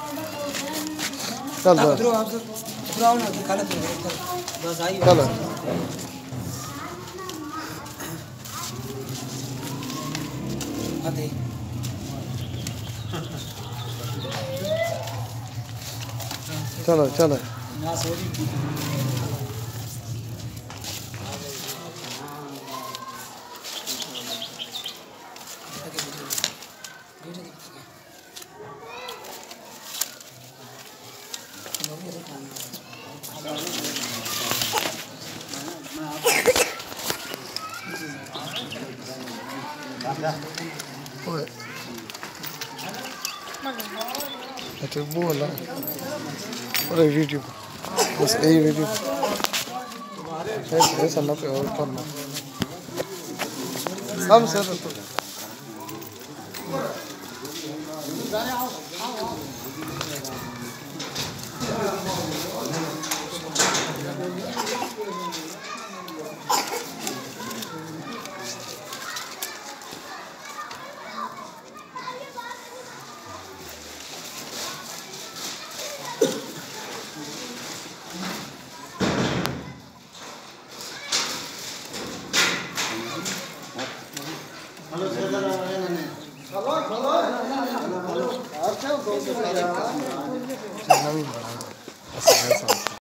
चल बस चलो चलो चलो अच्छा बोला अरे वीडियो बस यही वीडियो ऐसा ना पे और करना हम सर हेलो